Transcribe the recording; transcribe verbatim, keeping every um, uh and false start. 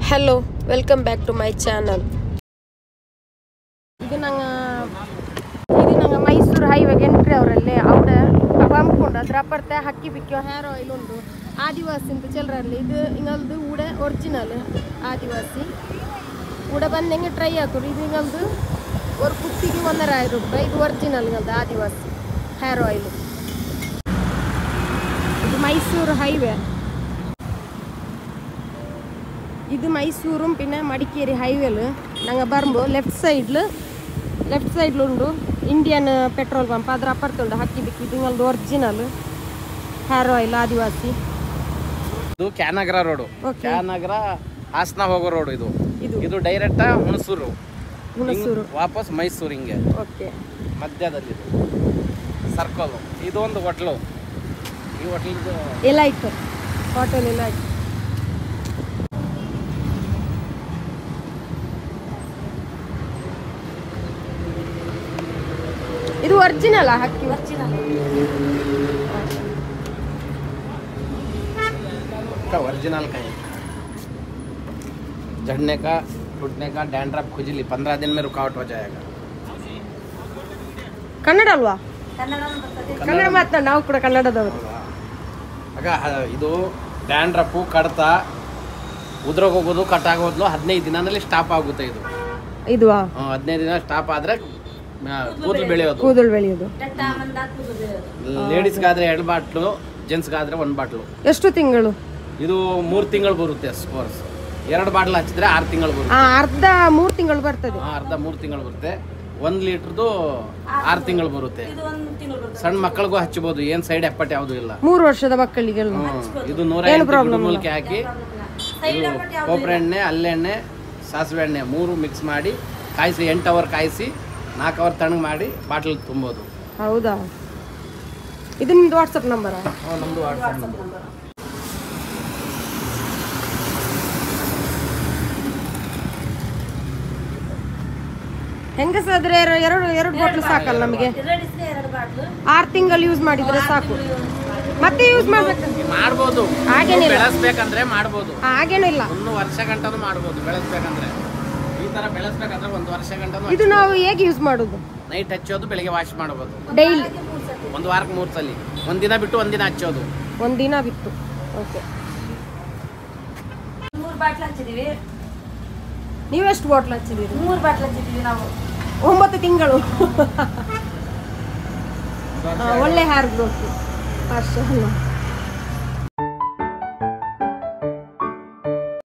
Hello, welcome back to my channel. ಇದು ನಂಗ ಇದು ನಂಗ ಮೈಸೂರು ಹೈವೇಗೆ ಎಂಟ್ರಿ ಅವರಲ್ಲಿ ಅವಡೆ ಪಂಪ್ಕೊಂಡು ಅದ್ರ ಅಪ್ಪರ್ತೆ ಹಕ್ಕಿ ಬಿಕ್ಕೋ ಹೇರ್ ಆಯಿಲ್ ಉಂಟು ಆದಿವಾಸಿ ಅಂತ ಚಿಲ್ಲರಲ್ಲಿ ಇದು ಹಿಂಗಲ್ದು ಊಡೆ ಒರಿಜಿನಲ್ ಆದಿವಾಸಿ ಊಡೆ ಬಂದು ಹೆಂಗೆ ಟ್ರೈ ಹಾಕೋರು ಇದು ಹಿಂಗಲ್ದು ஒரு ಕುಪ್ಪಿಗೆ ಒಂದರ ಐದು ರೂಪಾಯಿ ಇದು ಒರಿಜಿನಲ್ ಹಿಂಗಲ್ದು ಆದಿವಾಸಿ ಹೇರ್ ಆಯಿಲ್ ಇದು ಮೈಸೂರು ಹೈವೇ ಇದು ಮೈಸೂರು പിന്നെ മടിക്കേരി ഹൈവേല് ഞങ്ങൾ വരുമ്പോൾ ലെഫ്റ്റ് സൈഡിൽ ಲೆಫ್ಟ್ ಸೈಡ್ಲು ಉಂಟು ಇಂಡಿಯನ್ ಪೆಟ್ರೋಲ್ ಪಂಪ್ ಅದರ ಅಪ್ಪರ್ತುಂಟು ಹಕ್ಕಿ ಬಿಕ್ಕಿ ಇದು ನಿಮ್ಮದು ಒರಿಜಿನಲ್ ಹೇರ್ ಆಯಿಲ್ ಆದಿವಾಸಿ ಇದು ಕ್ಯಾನಗರ ರೋಡು ಕ್ಯಾನಗರ ಹಾಸನ ಹೋಗೋ ರೋಡು ಇದು ಇದು ಡೈರೆಕ್ಟ್ ಹುಣಸೂರು ಹುಣಸೂರು ವಾಪಸ್ ಮೈಸೂರು ಹಿಂಗೆ ಓಕೆ ಮಧ್ಯದಲ್ಲಿ ಸರ್ಕಲ್ ಇದು ಒಂದು ಹೋಟ್ಲು ಈ ಹೋಟ್ಲಿದು ಎಲೈಟ್ ಹೋಟೆಲ್ ಎಲೈಟ್ ಇದು ಒರಿಜಿನಲ್ ಹಕ್ಕಿ ಒರಿಜಿನಲ್ ओरिजिनल का है झड़ने का टूटने का डैंड्रफ खुजली पंद्रह दिन में रुकावट हो जाएगा ಕನ್ನಡ ಅಲ್ವಾ ಕನ್ನಡ ಮಾತನಾಡ ನಾವು ಕೂಡ ಕನ್ನಡದವರು ಆಗ ಇದು ಡ್ಯಾಂಡ್ರಫು ಕಡತ ಉದ್ರೋಗೋಗೋದು ಕಟ್ಟಾಗೋದು ಹದಿನೈದು ದಿನದಲ್ಲಿ ಸ್ಟಾಪ್ ಆಗುತ್ತೆ ಇದು ಇದು ಹದಿನೈದು ದಿನ ಸ್ಟಾಪ್ ಆದ್ರೆ ಕೂದಲು ಬೆಳೆಯೋದು ಕೂದಲು ಬೆಳೆಯೋದು ಲೇಡೀಸ್ಗಾದ್ರೆ ಎರಡು ಬಾಟ್ಲು ಜೆಂಟ್ಸ್ಗಾದ್ರೆ ಒಂದು ಬಾಟ್ಲು ಎಷ್ಟು ತಿಂಗಳು ಇದು ಮೂರು ತಿಂಗಳು ಬರುತ್ತೆ ಕೋರ್ಸ್ ಎರಡು ಬಾಟ್ಲು ಹಚ್ಚಿದ್ರೆ ಆರು ತಿಂಗಳು ಬರುತ್ತೆ ಅರ್ಧ ಮೂರು ತಿಂಗಳು ಬರ್ತದೆ ಅರ್ಧ ಮೂರು ತಿಂಗಳು ಬರುತ್ತೆ ಒಂದು ಲೀಟರ್ದು ಆರು ತಿಂಗಳು ಬರುತ್ತೆ ಸಣ್ಣ ಮಕ್ಕಳಿಗೂ ಹಚ್ಚಬಹುದು ಏನ್ ಸೈಡ್ ಎಫೆಕ್ಟ್ ಯಾವುದು ಇಲ್ಲ ಮೂರು ವರ್ಷದ ಮಕ್ಕಳಿಗೆಲ್ಲ ಇದು ನೂರ ಎಂಟು ಮೂಲಿಕೆ ಹಾಕಿ ಕೊಬ್ಬರಿ ಎಣ್ಣೆ ಹಲ್ಲೆಣ್ಣೆ ಸಾಸಿವೆ ಎಣ್ಣೆ ಮೂರು ಮಿಕ್ಸ್ ಮಾಡಿ ಕಾಯಿಸಿ ಎಂಟು ಅವರ್ ಕಾಯಿಸಿ ನಾಲ್ಕು ಅವರ್ ತಣ್ಣಗೆ ಮಾಡಿ ಬಾಟ್ಲ್ ತುಂಬೋದು ಹೌದಾ ಇದು ನಿಮ್ದು ವಾಟ್ಸಪ್ ನಂಬರ್ ನಮ್ದು ವಾಟ್ಸಪ್ ನಂಬರ್ ಹೆಂಗಸಾದ್ರೆ ಎರಡು ಎರಡು ಬಾಟ್ಲ್ ಸಾಕಲ್ಲ ನಮಗೆ ಆರು ತಿಂಗಳು ಯೂಸ್ ಮಾಡಿದ್ರೆ ಸಾಕು ಮತ್ತೆ ಯೂಸ್ ಮಾಡ್ಬೇಕು ಮಾಡ್ಬೋದು ಹಾಗೇನಿಲ್ಲ ಬೆಳೆಸ್ಬೇಕಂದ್ರೆ ಮಾಡ್ಬೋದು ಹಾಗೇನಿಲ್ಲ ಒಂದು ವರ್ಷ ಗಂಟನೂ ಮಾಡ್ಬೋದು ಬೆಳೆಸ್ಬೇಕಂದ್ರೆ ಈ ತರ ಬೆಳೆಸ್ಬೇಕಂದ್ರೆ ಒಂದು ವರ್ಷ ಗಂಟನೂ ಇದು ನಾವು ಹೇಗೆ ಯೂಸ್ ಮಾಡೋದು ನೈಟ್ ಹಚ್ಚೋದು ಬೆಳಿಗ್ಗೆ ವಾಶ್ ಮಾಡ್ಬೋದು ಡೈಲಿ ಒಂದು ವಾರಕ್ಕೆ ಮೂರು ಸಲ ಒಂದಿನ ಬಿಟ್ಟು ಒಂದಿನ ಹಚ್ಚೋದು ಒಂದಿನ ಬಿಟ್ಟು ಓಕೆ ಮೂರು ಬಾಟ್ಲ್ ಹಚ್ಚಿದೀವಿ ನೀವೆಷ್ಟು ಬಾಟ್ಲ್ ಹಚ್ಚಿದ್ದೀರಿ ಮೂರು ಬಾಟ್ಲ್ ಹಚ್ಚಿದೀವಿ ನಾವು ಒಂಬತ್ತು ತಿಂಗಳು ಒಳ್ಳೆ ಹೇರ್ ಗ್ರೋತ್ ಅಷ್ಟೇ